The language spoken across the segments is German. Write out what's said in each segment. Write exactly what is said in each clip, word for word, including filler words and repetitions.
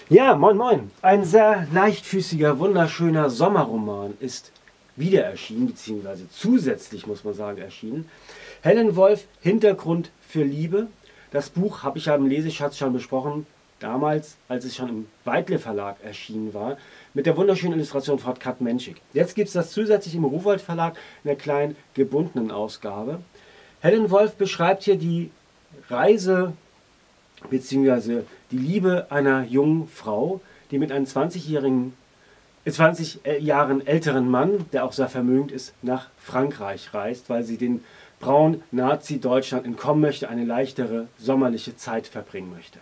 Ja, moin moin. Ein sehr leichtfüßiger, wunderschöner Sommerroman ist wieder erschienen, beziehungsweise zusätzlich, muss man sagen, erschienen. Helen Wolf, Hintergrund für Liebe. Das Buch habe ich ja im Leseschatz schon besprochen, damals, als es schon im Weitle Verlag erschienen war, mit der wunderschönen Illustration von Kat Menschik. Jetzt gibt es das zusätzlich im Rowohlt Verlag in der kleinen gebundenen Ausgabe. Helen Wolf beschreibt hier die Reise beziehungsweise die Liebe einer jungen Frau, die mit einem zwanzigjährigen, zwanzig Jahren älteren Mann, der auch sehr vermögend ist, nach Frankreich reist, weil sie den braunen Nazi-Deutschland entkommen möchte, eine leichtere sommerliche Zeit verbringen möchte.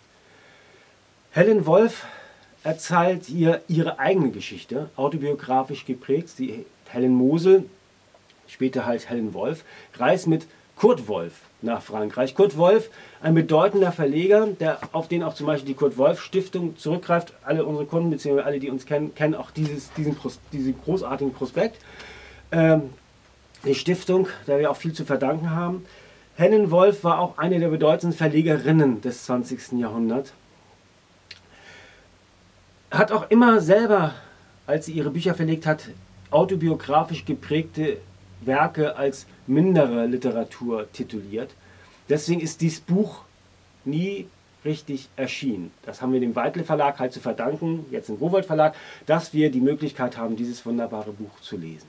Helen Wolf erzählt ihr ihre eigene Geschichte, autobiografisch geprägt. Sie, Helen Mosel, später halt Helen Wolf, reist mit Kurt Wolf nach Frankreich. Kurt Wolf, ein bedeutender Verleger, der, auf den auch zum Beispiel die Kurt Wolf Stiftung zurückgreift. Alle unsere Kunden, beziehungsweise alle, die uns kennen, kennen auch dieses, diesen, diesen großartigen Prospekt. Ähm, die Stiftung, der wir auch viel zu verdanken haben. Helen Wolf war auch eine der bedeutendsten Verlegerinnen des zwanzigsten Jahrhunderts. Hat auch immer selber, als sie ihre Bücher verlegt hat, autobiografisch geprägte Werke als mindere Literatur tituliert. Deswegen ist dieses Buch nie richtig erschienen. Das haben wir dem Weitle Verlag halt zu verdanken, jetzt im Rowohlt Verlag, dass wir die Möglichkeit haben, dieses wunderbare Buch zu lesen.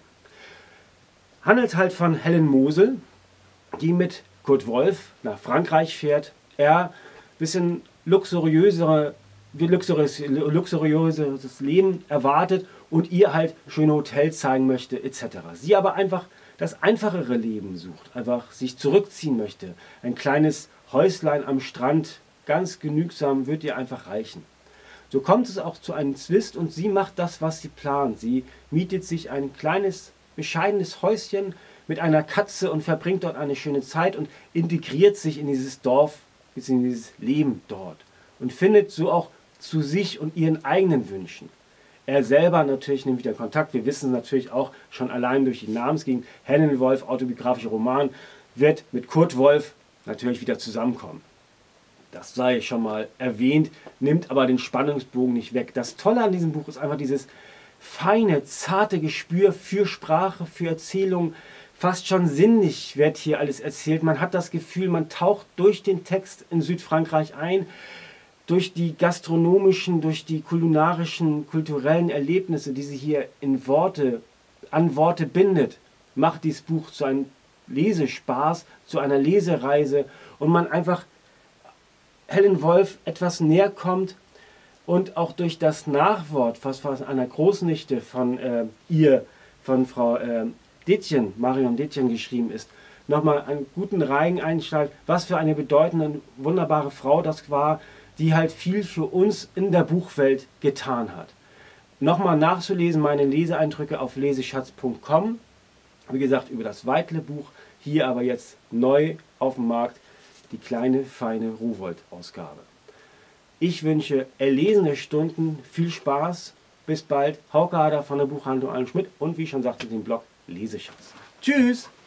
Handelt halt von Helen Mosel, die mit Kurt Wolf nach Frankreich fährt. Er ein bisschen luxuriösere, luxuriös, luxuriöses Leben erwartet und ihr halt schöne Hotels zeigen möchte, et cetera. Sie aber einfach das einfachere Leben sucht, einfach sich zurückziehen möchte. Ein kleines Häuslein am Strand, ganz genügsam, wird ihr einfach reichen. So kommt es auch zu einem Zwist und sie macht das, was sie plant. Sie mietet sich ein kleines, bescheidenes Häuschen mit einer Katze und verbringt dort eine schöne Zeit und integriert sich in dieses Dorf, in dieses Leben dort und findet so auch zu sich und ihren eigenen Wünschen. Er selber natürlich nimmt wieder Kontakt. Wir wissen natürlich auch schon allein durch die Namensgegend, Helen Wolf, autobiografischer Roman, wird mit Kurt Wolf natürlich wieder zusammenkommen. Das sei schon mal erwähnt, nimmt aber den Spannungsbogen nicht weg. Das Tolle an diesem Buch ist einfach dieses feine, zarte Gespür für Sprache, für Erzählung. Fast schon sinnlich wird hier alles erzählt. Man hat das Gefühl, man taucht durch den Text in Südfrankreich ein, durch die gastronomischen, durch die kulinarischen, kulturellen Erlebnisse, die sie hier in Worte, an Worte bindet, macht dieses Buch zu einem Lesespaß, zu einer Lesereise und man einfach Helen Wolf etwas näher kommt und auch durch das Nachwort, was von einer Großnichte von äh, ihr, von Frau äh, Detjen, Marion Detjen geschrieben ist, nochmal einen guten Reigen einsteigt, was für eine bedeutende, wunderbare Frau das war, die halt viel für uns in der Buchwelt getan hat. Nochmal nachzulesen, meine Leseeindrücke auf leseschatz punkt com. Wie gesagt, über das Weitle Buch, hier aber jetzt neu auf dem Markt, die kleine, feine Rowohlt-Ausgabe. Ich wünsche erlesene Stunden, viel Spaß, bis bald. Hauke Hader von der Buchhandlung Allen Schmidt und wie schon sagte, den Blog Leseschatz. Tschüss!